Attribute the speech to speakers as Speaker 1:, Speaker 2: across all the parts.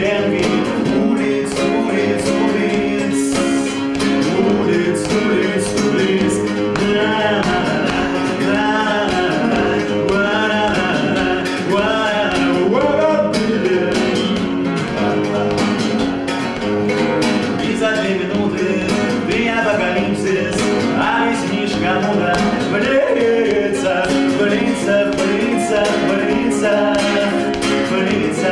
Speaker 1: шеренги улиц, улиц, улиц, улиц, улиц, улиц. И за 2 минуты ты апокалипсис, объяснишь кому-то, влиться, влиться, влиться, влиться, влиться.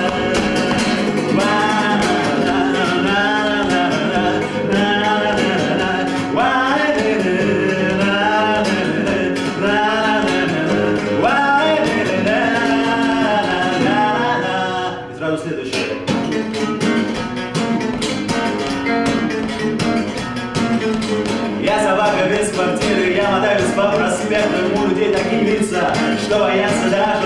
Speaker 1: И сразу следующее. Я собака без квартиры, я мотаюсь по проспекту, у людей такие лица, что боятся даже